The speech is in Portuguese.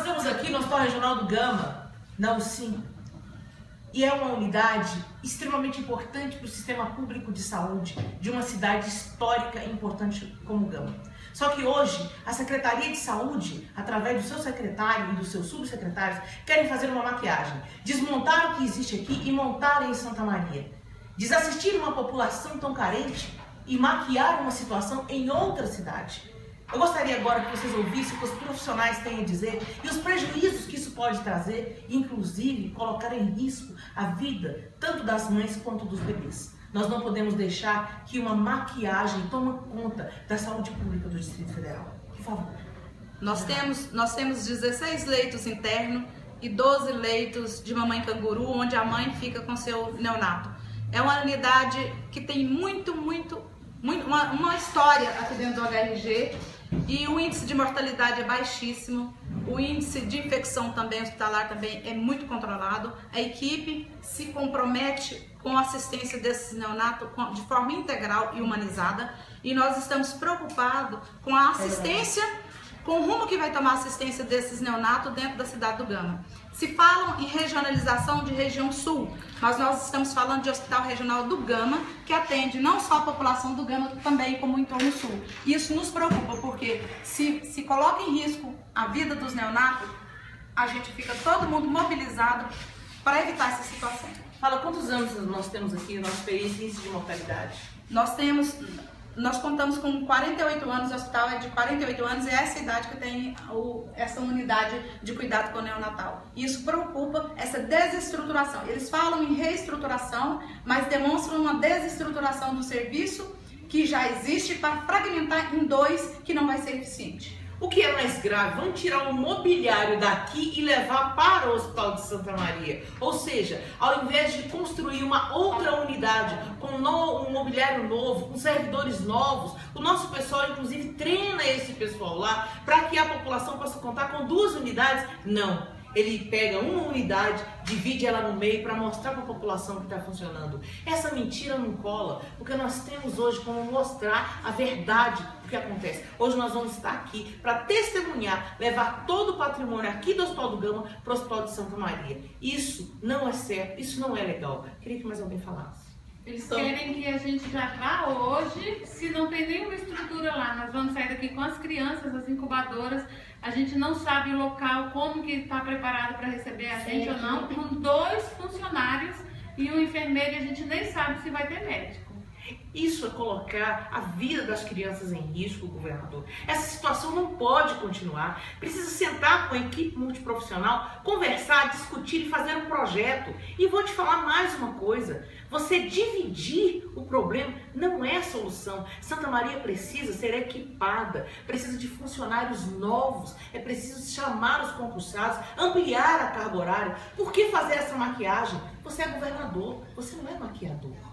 estamos aqui no Hospital Regional do Gama, na UCIM, e é uma unidade extremamente importante para o sistema público de saúde de uma cidade histórica e importante como Gama. Só que hoje, a Secretaria de Saúde, através do seu secretário e dos seus subsecretários, querem fazer uma maquiagem, desmontar o que existe aqui e montar em Santa Maria. Desassistir uma população tão carente e maquiar uma situação em outra cidade. Eu gostaria agora que vocês ouvissem o que os profissionais têm a dizer e os prejuízos que isso pode trazer, inclusive colocar em risco a vida tanto das mães quanto dos bebês. Nós não podemos deixar que uma maquiagem tome conta da saúde pública do Distrito Federal. Por favor. Nós temos 16 leitos internos e 12 leitos de mamãe canguru, onde a mãe fica com seu neonato. É uma unidade que tem uma história aqui dentro do HRG, e o índice de mortalidade é baixíssimo, o índice de infecção também hospitalar também é muito controlado. A equipe se compromete com a assistência desses neonatos de forma integral e humanizada, e nós estamos preocupados com a assistência, com o rumo que vai tomar a assistência desses neonatos dentro da cidade do Gama. Se falam em regionalização de região sul, mas nós estamos falando de Hospital Regional do Gama, que atende não só a população do Gama, também como o entorno sul. Isso nos preocupa, porque se coloca em risco a vida dos neonatos, a gente fica todo mundo mobilizado para evitar essa situação. Fala, quantos anos nós temos aqui no nosso país índice de mortalidade? Nós contamos com 48 anos, o hospital é de 48 anos e é essa idade que tem essa unidade de cuidado com o neonatal. Isso preocupa, essa desestruturação. Eles falam em reestruturação, mas demonstram uma desestruturação do serviço que já existe para fragmentar em dois, que não vai ser eficiente. O que é mais grave? Vamos tirar o mobiliário daqui e levar para o Hospital de Santa Maria. Ou seja, ao invés de construir uma outra unidade com um mobiliário novo, com servidores novos, o nosso pessoal inclusive treina esse pessoal lá para que a população possa contar com 2 unidades. Não. Ele pega uma unidade, divide ela no meio para mostrar para a população que está funcionando. Essa mentira não cola, porque nós temos hoje como mostrar a verdade do que acontece. Hoje nós vamos estar aqui para testemunhar, levar todo o patrimônio aqui do Hospital do Gama para o Hospital de Santa Maria. Isso não é certo, isso não é legal. Queria que mais alguém falasse. Eles querem que a gente já vá hoje, se não tem nenhuma estrutura lá. Nós vamos sair daqui com as crianças, as incubadoras. A gente não sabe o local, como que está preparado para receber a gente ou não. Com 2 funcionários e um enfermeiro, e a gente nem sabe se vai ter médico. Isso é colocar a vida das crianças em risco, governador. Essa situação não pode continuar. Precisa sentar com a equipe multiprofissional, conversar, discutir e fazer um projeto. E vou te falar mais uma coisa. Você dividir o problema não é a solução. Santa Maria precisa ser equipada, precisa de funcionários novos, é preciso chamar os concursados, ampliar a carga horária. Por que fazer essa maquiagem? Você é governador, você não é maquiador.